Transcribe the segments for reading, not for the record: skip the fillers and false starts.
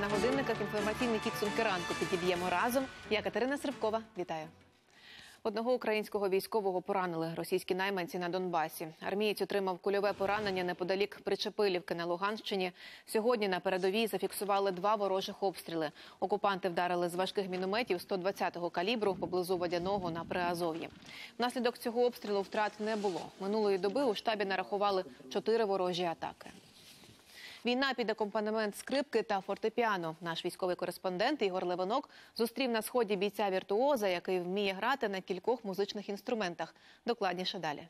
на годинниках. Інформаційні підсумки ранку підіб'ємо разом. Я Катерина Сривкова. Вітаю. Одного українського військового поранили російські найманці на Донбасі. Армієць отримав кульове поранення неподалік Причепилівки на Луганщині. Сьогодні на передовій зафіксували 2 ворожих обстріли. Окупанти вдарили з важких мінометів 120-го калібру поблизу Водяного на Приазов'ї. Внаслідок цього обстрілу втрат не було. Минулої доби у штабі нарахували 4 ворожі атаки. Війна під акомпанемент скрипки та фортепіано. Наш військовий кореспондент Ігор Левинок зустрів на сході бійця-віртуоза, який вміє грати на кількох музичних інструментах. Докладніше далі.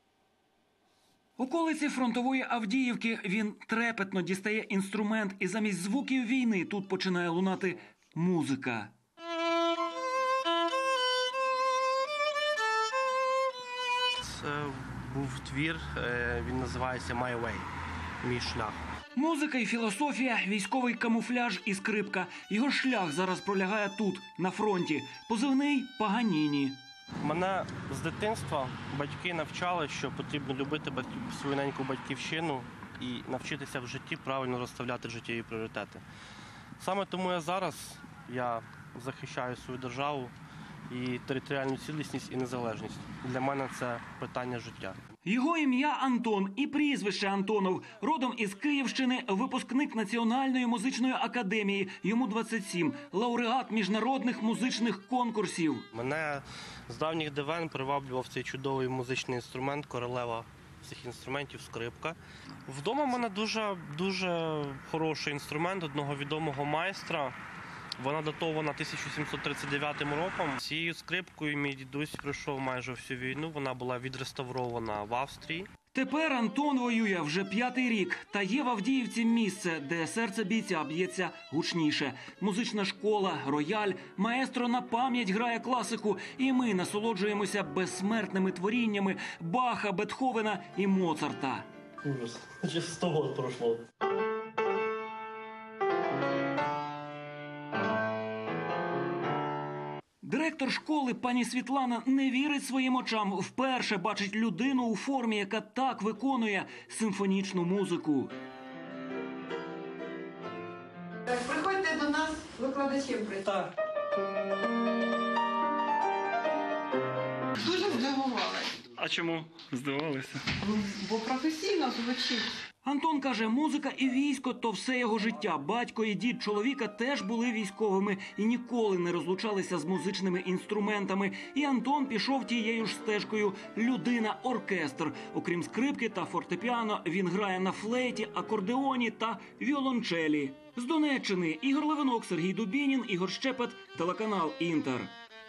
У околиці фронтової Авдіївки він трепетно дістає інструмент, і замість звуків війни тут починає лунати музика. Це був твір, він називається «My Way» – «Мій шлях». Музика і філософія, військовий камуфляж і скрипка. Його шлях зараз пролягає тут, на фронті. Позивний Паганіні. Мене з дитинства батьки навчали, що потрібно любити свою неньку батьківщину і навчитися в житті правильно розставляти життєві пріоритети. Саме тому я захищаю свою державу і територіальну цілісність і незалежність. Для мене це питання життя. Його ім'я Антон і прізвище Антонов. Родом із Київщини, випускник Національної музичної академії. Йому 27. Лауреат міжнародних музичних конкурсів. Мене з давніх давен приваблював цей чудовий музичний інструмент, королева всіх інструментів – скрипка. Вдома в мене дуже хороший інструмент одного відомого майстра. Вона датована 1739 роком. Цією скрипкою мій дідусь пройшов майже всю війну. Вона була відреставрована в Австрії. Тепер Антон воює вже 5-й рік. Та є в Авдіївці місце, де серце бійця б'ється гучніше. Музична школа, рояль, маестро на пам'ять грає класику. І ми насолоджуємося безсмертними творіннями Баха, Бетховена і Моцарта. Ужас. Ще 100 років пройшло. Директор школи пані Світлана не вірить своїм очам. Вперше бачить людину у формі, яка так виконує симфонічну музику. Приходьте до нас викладачем. Так. Дуже здивувалася. А чому здивувалися? Бо професійно звучить. Антон каже, музика і військо – то все його життя. Батько і дід чоловіка теж були військовими і ніколи не розлучалися з музичними інструментами. І Антон пішов тією ж стежкою – людина-оркестр. Окрім скрипки та фортепіано, він грає на флейті, акордеоні та віолончелі. З Донеччини Ігор Левинок, Сергій Дубінін, Ігор Щепет, телеканал «Інтер».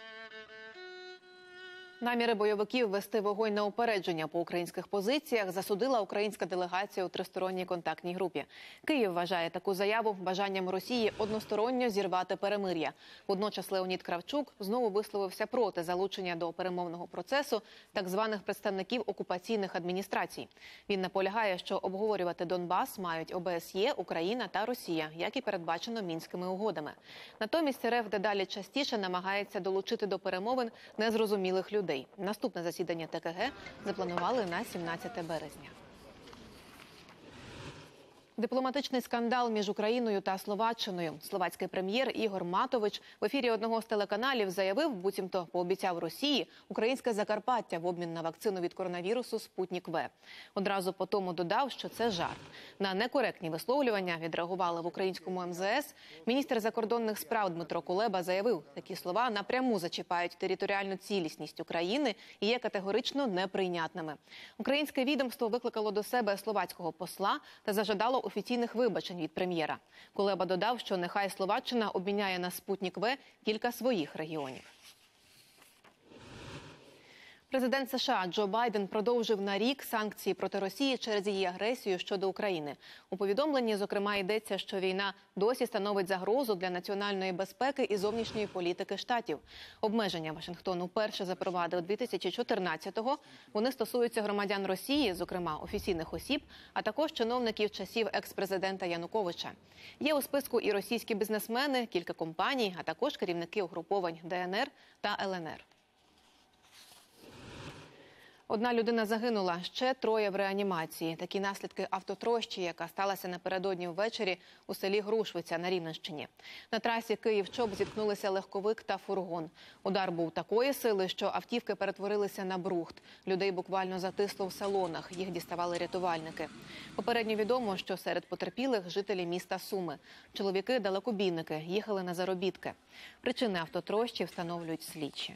Наміри бойовиків вести вогонь на упередження по українських позиціях засудила українська делегація у тристоронній контактній групі. Київ вважає таку заяву бажанням Росії односторонньо зірвати перемир'я. Водночас Леонід Кравчук знову висловився проти залучення до перемовного процесу так званих представників окупаційних адміністрацій. Він наполягає, що обговорювати Донбас мають ОБСЄ, Україна та Росія, як і передбачено Мінськими угодами. Натомість РФ дедалі частіше намагається долучити до перемовин незрозумілих людей. Наступне засідання ТКГ запланували на 17 березня. Дипломатичний скандал між Україною та Словаччиною. Словацький прем'єр Ігор Матович в ефірі одного з телеканалів заявив, буцімто пообіцяв Росії українське Закарпаття в обмін на вакцину від коронавірусу «Спутнік В». Одразу по тому додав, що це жарт. На некоректні висловлювання відреагували в українському МЗС. Міністр закордонних справ Дмитро Кулеба заявив, такі слова напряму зачіпають територіальну цілісність України і є категорично неприйнятними. Українське відомство викликало до себе словацького посла та зажадало офіційних вибачень від прем'єра. Кулеба додав, що нехай Словаччина обміняє на «Спутнік В» кілька своїх регіонів. Президент США Джо Байден продовжив на рік санкції проти Росії через її агресію щодо України. У повідомленні, зокрема, йдеться, що війна досі становить загрозу для національної безпеки і зовнішньої політики штатів. Обмеження Вашингтон уперше запровадив 2014-го. Вони стосуються громадян Росії, зокрема офіційних осіб, а також чиновників часів екс-президента Януковича. Є у списку і російські бізнесмени, кілька компаній, а також керівники угруповань ДНР та ЛНР. Одна людина загинула, ще 3 в реанімації. Такі наслідки автотрощі, яка сталася напередодні ввечері у селі Грушвиця на Рівненщині. На трасі Київ-Чоп зіткнулися легковик та фургон. Удар був такої сили, що автівки перетворилися на брухт. Людей буквально затисло в салонах. Їх діставали рятувальники. Попередньо відомо, що серед потерпілих жителі міста Суми. Чоловіки-далекобійники їхали на заробітки. Причини автотрощі встановлюють слідчі.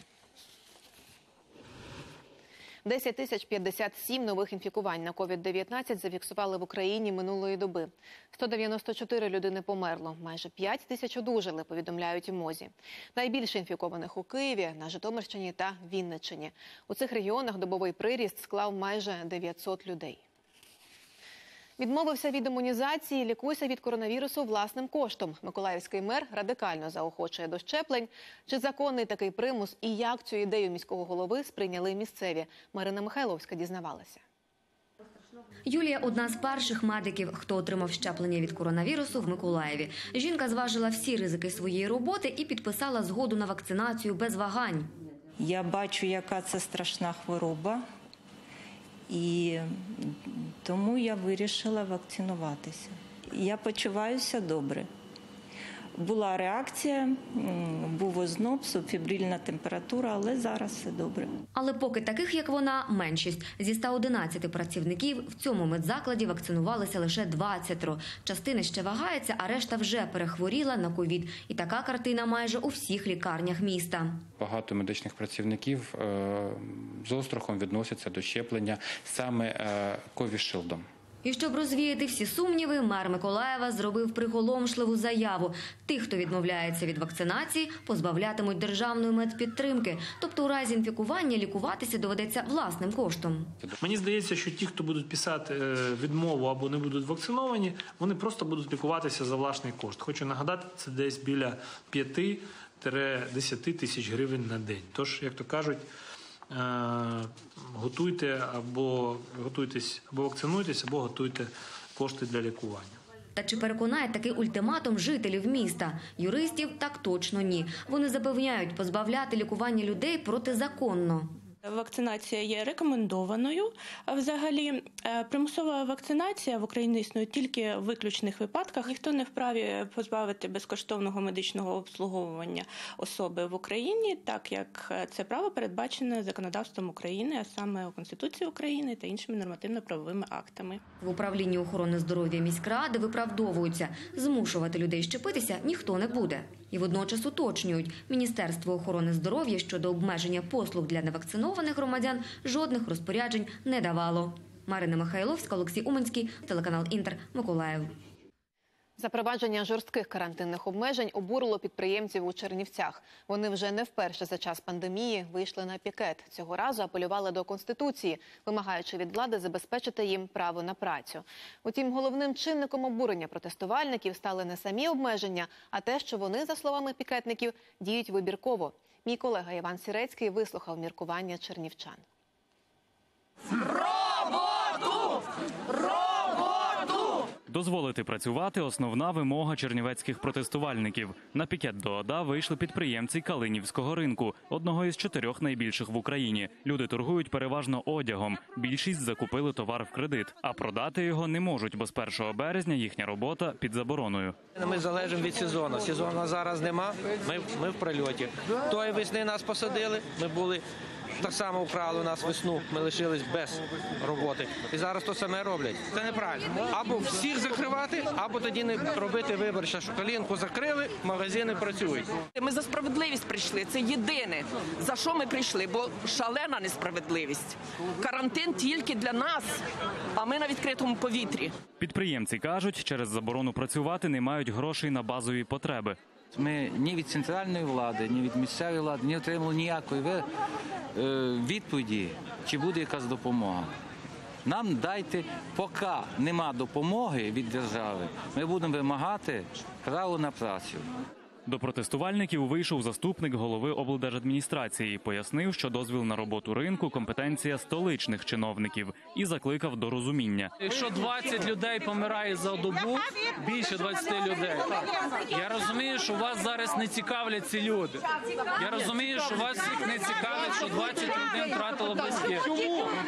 10 057 нових інфікувань на COVID-19 зафіксували в Україні минулої доби. 194 людини померло, майже 5 тисяч одужали, повідомляють у МОЗі. Найбільше інфікованих у Києві, на Житомирщині та Вінниччині. У цих регіонах добовий приріст склав майже 900 людей. Відмовився від імунізації, лікуйся від коронавірусу власним коштом. Миколаївський мер радикально заохочує до щеплень. Чи законний такий примус і як цю ідею міського голови сприйняли місцеві? Марина Михайловська дізнавалася. Юлія – одна з перших медиків, хто отримав щеплення від коронавірусу в Миколаєві. Жінка зважила всі ризики своєї роботи і підписала згоду на вакцинацію без вагань. Я бачу, яка це страшна хвороба. І тому я вирішила вакцинуватися. Я почуваюся добре. Була реакція, був озноб, субфібрильна температура, але зараз все добре. Але поки таких, як вона, меншість. Зі 111 працівників в цьому медзакладі вакцинувалися лише 20. Частина ще вагається, а решта вже перехворіла на ковід. І така картина майже у всіх лікарнях міста. Багато медичних працівників з острахом відносяться до щеплення саме ковішилдом. І щоб розвіяти всі сумніви, мер Миколаєва зробив приголомшливу заяву. Тих, хто відмовляється від вакцинації, позбавлятимуть державної медпідтримки. Тобто у разі інфікування лікуватися доведеться власним коштом. Мені здається, що ті, хто будуть писати відмову або не будуть вакциновані, вони просто будуть лікуватися за власний кошт. Хочу нагадати, це десь біля 5-10 тисяч гривень на день. Тож, як то кажуть, готуйтесь або вакцинуйтесь, або готуйте кошти для лікування. Та чи переконає такий ультиматум жителів міста? Юристів так точно ні. Вони запевняють, позбавляти лікування людей протизаконно. Вакцинація є рекомендованою. Взагалі, примусова вакцинація в Україні існує тільки в виключних випадках. Ніхто не вправі позбавити безкоштовного медичного обслуговування особи в Україні, так як це право передбачене законодавством України, а саме у Конституції України та іншими нормативно-правовими актами. В управлінні охорони здоров'я міськради виправдовуються. Змушувати людей щепитися ніхто не буде. І водночас уточнюють, Міністерство охорони здоров'я щодо обмеження послуг для невакцинованих громадян жодних розпоряджень не давало. Марина Михайловська, Олексій Уманський, телеканал Інтер, Миколаїв. Запровадження жорстких карантинних обмежень обурило підприємців у Чернівцях. Вони вже не вперше за час пандемії вийшли на пікет. Цього разу апелювали до Конституції, вимагаючи від влади забезпечити їм право на працю. Утім, головним чинником обурення протестувальників стали не самі обмеження, а те, що вони, за словами пікетників, діють вибірково. Мій колега Іван Сірецький вислухав міркування чернівчан. Дозволити працювати – основна вимога чернівецьких протестувальників. На пікет до ОДА вийшли підприємці Калинівського ринку, одного із 4 найбільших в Україні. Люди торгують переважно одягом. Більшість закупили товар в кредит, а продати його не можуть, бо з 1 березня їхня робота під забороною. Ми залежимо від сезону. Сезону зараз нема, ми в прильоті. Тої весни нас посадили, ми були... Так само вкрали у нас весну, ми лишились без роботи. І зараз то саме роблять. Це неправильно. Або всіх закривати, або тоді не робити вибір, що калінку закрили, магазини працюють. Ми за справедливість прийшли, це єдине, за що ми прийшли, бо шалена несправедливість. Карантин тільки для нас, а ми на відкритому повітрі. Підприємці кажуть, через заборону працювати не мають грошей на базові потреби. Ми ні від центральної влади, ні від місцевої влади не отримали ніякої відповіді, чи буде якась допомога. Нам дайте, поки нема допомоги від держави, ми будемо вимагати право на працю. До протестувальників вийшов заступник голови облдержадміністрації. Пояснив, що дозвіл на роботу ринку – компетенція столичних чиновників. І закликав до розуміння. Якщо 20 людей помирає за добу, більше 20 людей. Я розумію, що вас зараз не цікавлять ці люди. Я розумію, що вас не цікавить, що 20 людей втратило близьких.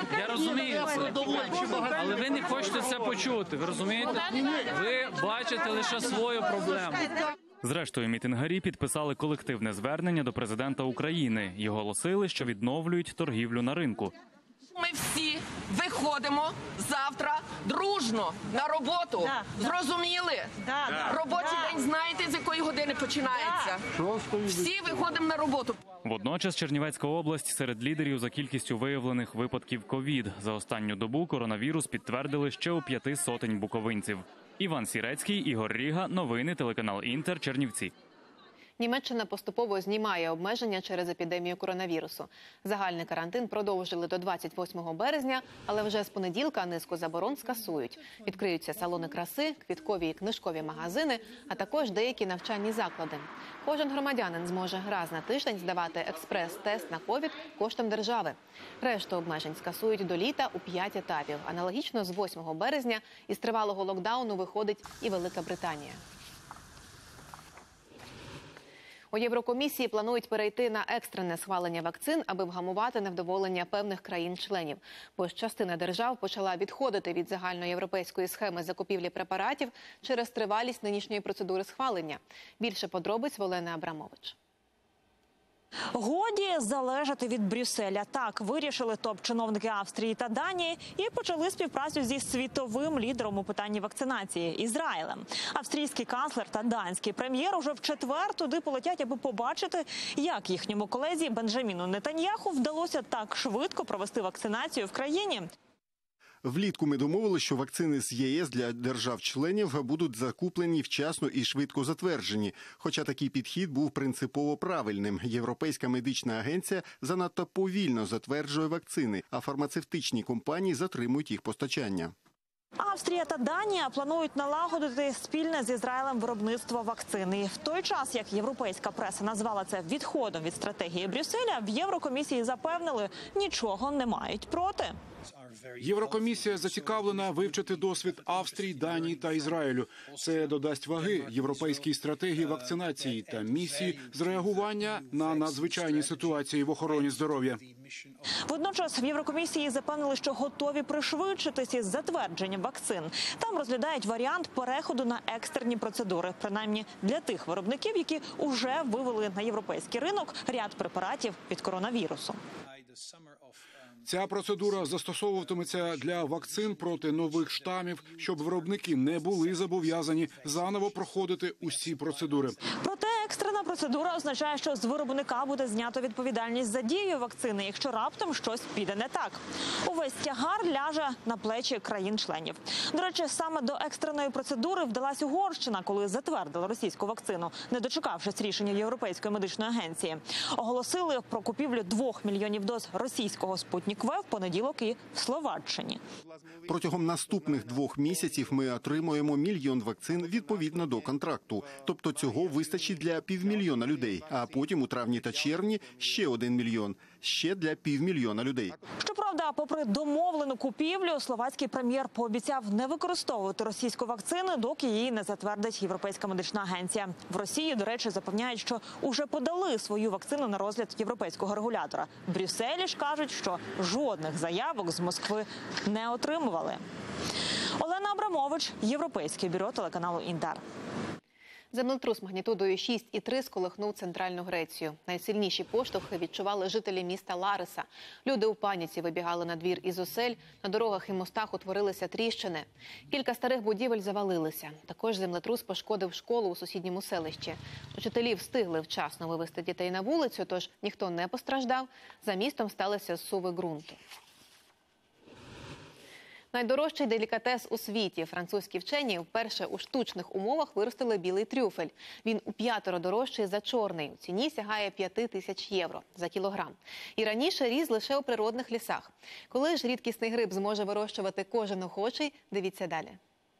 розумієте? Але ви не хочете це почути, ви розумієте? Ви бачите лише свою проблему. Зрештою, мітингарі підписали колективне звернення до президента України і оголосили, що відновлюють торгівлю на ринку. Ми всі виходимо завтра дружно на роботу. Зрозуміли? Робочий день знаєте, з якої години починається? Всі виходимо на роботу. Водночас Чернівецька область серед лідерів за кількістю виявлених випадків ковід. За останню добу коронавірус підтвердили ще у 500 буковинців. Іван Сірецький, Ігор Ріга. Новини телеканал Інтер. Чернівці. Німеччина поступово знімає обмеження через епідемію коронавірусу. Загальний карантин продовжили до 28 березня, але вже з понеділка низку заборон скасують. Відкриються салони краси, квіткові і книжкові магазини, а також деякі навчальні заклади. Кожен громадянин зможе раз на тиждень здавати експрес-тест на ковід коштом держави. Решту обмежень скасують до літа у 5 етапів. Аналогічно з 8 березня із тривалого локдауну виходить і Велика Британія. У Єврокомісії планують перейти на екстрене схвалення вакцин, аби вгамувати невдоволення певних країн-членів. Бо ж частина держав почала відходити від загальноєвропейської схеми закупівлі препаратів через тривалість нинішньої процедури схвалення. Більше подробиць в Олени Абрамович. Годі залежати від Брюсселя. Так вирішили топ-чиновники Австрії та Данії і почали співпрацю зі світовим лідером у питанні вакцинації – Ізраїлем. Австрійський канцлер та данський прем'єр уже в четвер туди полетять, аби побачити, як їхньому колезі Бенджаміну Нетаньяху вдалося так швидко провести вакцинацію в країні. Влітку ми домовилися, що вакцини з ЄС для держав-членів будуть закуплені вчасно і швидко затверджені. Хоча такий підхід був принципово правильним. Європейська медична агенція занадто повільно затверджує вакцини, а фармацевтичні компанії затримують їх постачання. Австрія та Данія планують налагодити спільне з Ізраїлем виробництво вакцини. В той час, як європейська преса назвала це відходом від стратегії Брюсселя, в Єврокомісії запевнили, нічого не мають проти. Єврокомісія зацікавлена вивчити досвід Австрії, Данії та Ізраїлю. Це додасть ваги європейській стратегії вакцинації та місії з реагування на надзвичайні ситуації в охороні здоров'я. Водночас в Єврокомісії запевнили, що готові пришвидшитись із затвердженням вакцин. Там розглядають варіант переходу на екстрені процедури, принаймні для тих виробників, які уже вивели на європейський ринок ряд препаратів від коронавірусу. Ця процедура застосовуватиметься для вакцин проти нових штамів, щоб виробники не були зобов'язані заново проходити усі процедури. Проте екстрена процедура означає, що з виробника буде знято відповідальність за дію вакцини, якщо раптом щось піде не так. Увесь тягар ляже на плечі країн-членів. До речі, саме до екстреної процедури вдалась Угорщина, коли затвердила російську вакцину, не дочекавшись рішення Європейської медичної агенції. Оголосили про купівлю 2 мільйонів доз російського «Спутник В» в понеділок і в Словаччині. Протягом наступних 2 місяців ми отримуємо 1 мільйон вакцин відповідно до контракту. Тобто цього вистачить для 500 000 людей, а потім у травні та червні ще 1 мільйон, ще для 500 000 людей. Щоправда, попри домовлену купівлю, словацький прем'єр пообіцяв не використовувати російську вакцину, доки її не затвердить Європейська медична агенція. В Росії, до речі, запевняють, що уже подали свою вакцину на розгляд європейського регулятора. В Брюсселі ж кажуть, що жодних заявок з Москви не отримували. Олена Абрамович, Європейське бюро телеканалу Інтер. Землетрус магнітудою 6,3 сколихнув центральну Грецію. Найсильніші поштовхи відчували жителі міста Лариса. Люди у паніці вибігали на двір із осель, на дорогах і мостах утворилися тріщини. Кілька старих будівель завалилися. Також землетрус пошкодив школу у сусідньому селищі. Учителі встигли вчасно вивезти дітей на вулицю, тож ніхто не постраждав. За містом сталися зсуви ґрунту. Найдорожчий делікатес у світі. Французькі вчені вперше у штучних умовах виростили білий трюфель. Він у 5 дорожчий за чорний. У ціні сягає 5000 євро за кілограм. І раніше ріс лише у природних лісах. Коли ж рідкісний гриб зможе вирощувати кожен охочий, дивіться далі.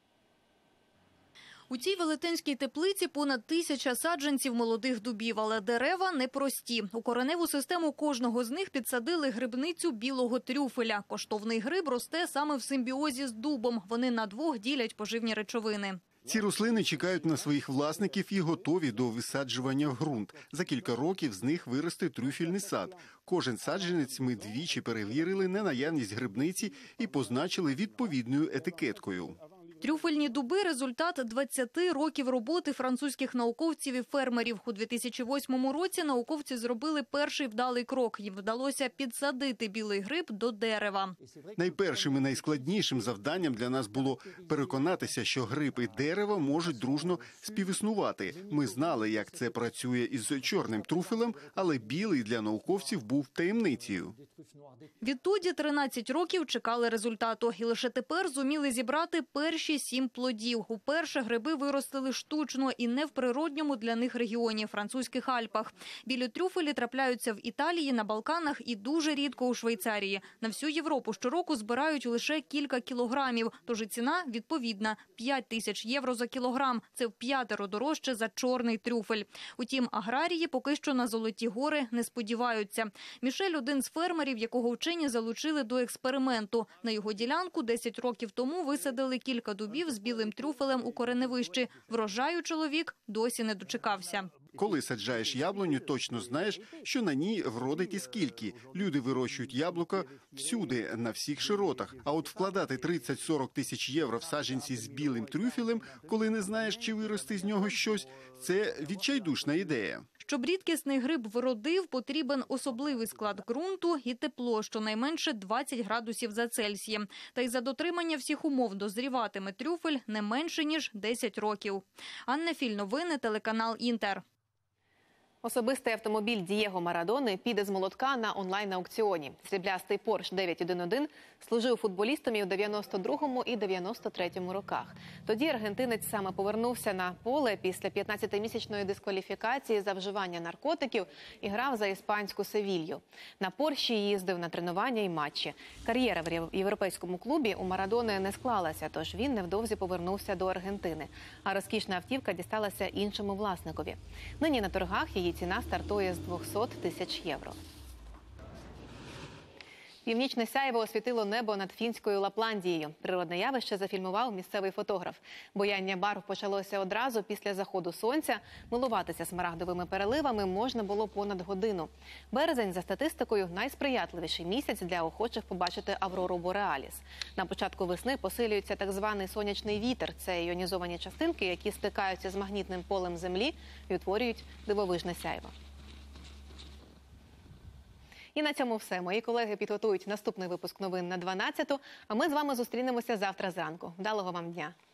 У цій велетенській теплиці понад 1000 саджанців молодих дубів, але дерева непрості. У кореневу систему кожного з них підсадили грибницю білого трюфеля. Коштовний гриб росте саме в симбіозі з дубом. Вони на двох ділять поживні речовини. Ці рослини чекають на своїх власників і готові до висаджування в ґрунт. За кілька років з них виросте трюфельний сад. Кожен саджанець ми двічі перевірили на наявність грибниці і позначили відповідною етикеткою. Трюфельні дуби – результат 20 років роботи французьких науковців і фермерів. У 2008 році науковці зробили перший вдалий крок. Їм вдалося підсадити білий гриб до дерева. Найпершим і найскладнішим завданням для нас було переконатися, що гриб і дерево можуть дружно співіснувати. Ми знали, як це працює із чорним трюфелем, але білий для науковців був таємницею. Відтоді 13 років чекали результату. І лише тепер зуміли зібрати перші 7 плодів. Уперше гриби виростили штучно і не в природньому для них регіоні – французьких Альпах. Білі трюфелі трапляються в Італії, на Балканах і дуже рідко у Швейцарії. На всю Європу щороку збирають лише кілька кілограмів. Тож і ціна відповідна – 5 тисяч євро за кілограм. Це в 5-ро дорожче за чорний трюфель. Утім, аграрії поки що на золоті гори не сподіваються. Мішель – один з фермерів, якого вчені залучили до експерименту. На його ділянку 10 років тому висадили кілька дубів з білим трюфелем у кореневищі. Врожаю чоловік досі не дочекався. Коли саджаєш яблуню, точно знаєш, що на ній вродить і скільки. Люди вирощують яблука всюди, на всіх широтах. А от вкладати 30-40 тисяч євро в саджанці з білим трюфелем, коли не знаєш, чи виросте з нього щось, це відчайдушна ідея. Щоб рідкісний гриб вродив, потрібен особливий склад ґрунту і тепло, щонайменше 20 градусів за Цельсієм. Та й за дотримання всіх умов дозріватиме трюфель не менше, ніж 10 років. Анна Філь, новини, телеканал «Інтер». Особистий автомобіль Дієго Марадони піде з молотка на онлайн-аукціоні. Сріблястий Porsche 911 служив футболістам і у 92-му і 93-му роках. Тоді аргентинець саме повернувся на поле після 15-місячної дискваліфікації за вживання наркотиків і грав за іспанську Севілью. На Порші їздив на тренування і матчі. Кар'єра в європейському клубі у Марадони не склалася, тож він невдовзі повернувся до Аргентини. А розкішна автівка дісталася іншому власникові. Нині на торгах її ціна стартує з 200 тисяч євро. Північне сяйво освітило небо над фінською Лапландією. Природне явище зафільмував місцевий фотограф. Бояння барв почалося одразу після заходу сонця. Милуватися смарагдовими переливами можна було понад годину. Березень, за статистикою, найсприятливіший місяць для охочих побачити аврору Бореаліс. На початку весни посилюється так званий сонячний вітер. Це іонізовані частинки, які стикаються з магнітним полем Землі і утворюють дивовижне сяйво. І на цьому все. Мої колеги підготують наступний випуск новин на 12-ту, а ми з вами зустрінемося завтра зранку. Вдалого вам дня!